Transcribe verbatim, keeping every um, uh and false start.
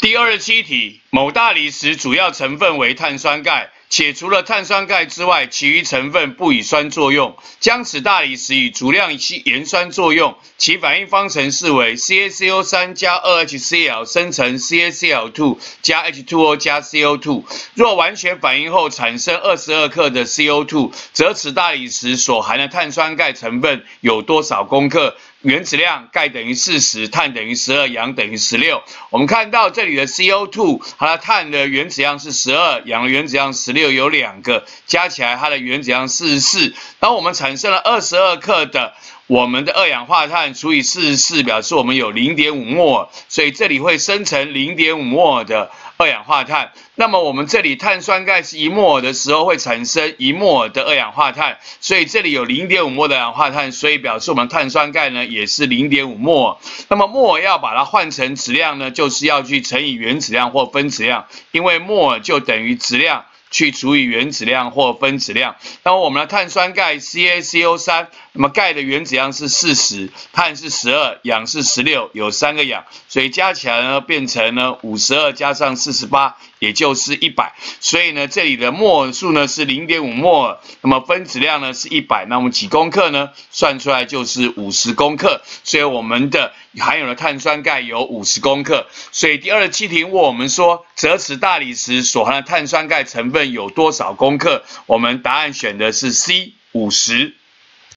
第二十七题，某大理石主要成分为碳酸钙，且除了碳酸钙之外，其余成分不以酸作用。将此大理石以足量盐酸作用，其反应方程式为 C a C O 三 加 二 H C l 生成 C a C l 二 加 H 二 O 加 C O 二。若完全反应后产生二十二克的 C O 二，则此大理石所含的碳酸钙成分有多少公克？原子量钙等于四十，碳等于十二，氧等于十六。我们看到这里的 C O 二， 它的碳的原子量是十二，氧的原子量十六，有两个，加起来它的原子量四十四。然后我们产生了二十二克的我们的二氧化碳除以四十四，表示我们有 零点五 摩尔，所以这里会生成 零点五 摩尔的二氧化碳。那么我们这里碳酸钙是一摩尔的时候会产生一摩尔的二氧化碳，所以这里有 零点五 摩尔的二氧化碳，所以表示我们碳酸钙呢也是 零点五 摩尔。那么摩尔要把它换成质量呢，就是要去乘以原子量或分子量，因为摩尔就等于质量去除以原子量或分子量。那么我们的碳酸钙 C a C O 三， 那么钙的原子量是四十，碳是十二，氧是十六，有三个氧，所以加起来呢变成呢五十二加上四十八，也就是一百。所以呢这里的摩尔数呢是 零点五 摩尔，那么分子量呢是一百，那我们几公克呢？算出来就是五十公克。所以我们的含有的碳酸钙有五十公克。所以第二十七题问我们说，择此大理石所含的碳酸钙成分有多少公克？我们答案选的是 C 五十。